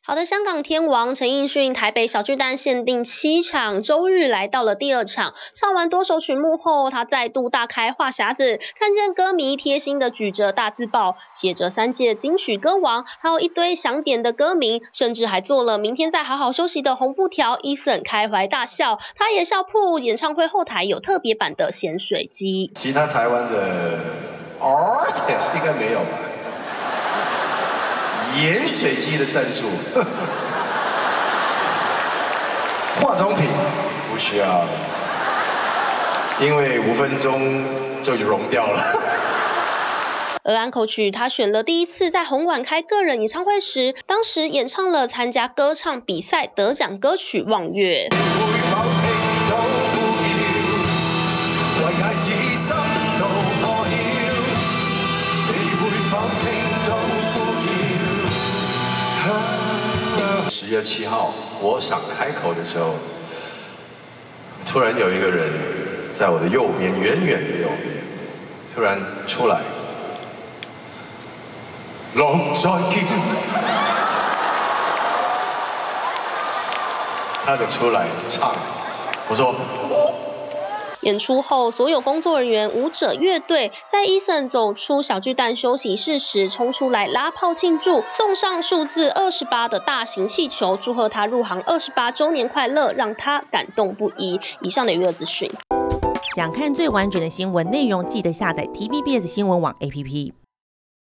好的，香港天王陈奕迅台北小巨蛋限定7场，周日来到了第2场，唱完多首曲目后，他再度大开话匣子，看见歌迷贴心的举着大字报，写着3届金曲歌王，还有一堆想点的歌名，甚至还做了明天再好好休息的红布条。Eason 开怀大笑，他也笑铺演唱会后台有特别版的咸水鸡。 其他台湾的 artist 应该没有吧？盐水鸡的赞助，化妆品不需要，因为5分钟就融掉了。 而安口曲，他选了第一次在红馆开个人演唱会时，當時演唱了參加歌唱比賽得獎歌曲《望月》。 10月7号，我想开口的时候，突然有一个人在我的右边，远远的右边，突然出来，龍再見，他就出來唱，我說。 演出后，所有工作人员、舞者、乐队在 Eason 走出小巨蛋休息室时，冲出来拉炮庆祝，送上数字28的大型气球，祝贺他入行28周年快乐，让他感动不已。以上的娱乐资讯。 想看最完整的新闻内容，记得下载 TVBS 新闻网 APP。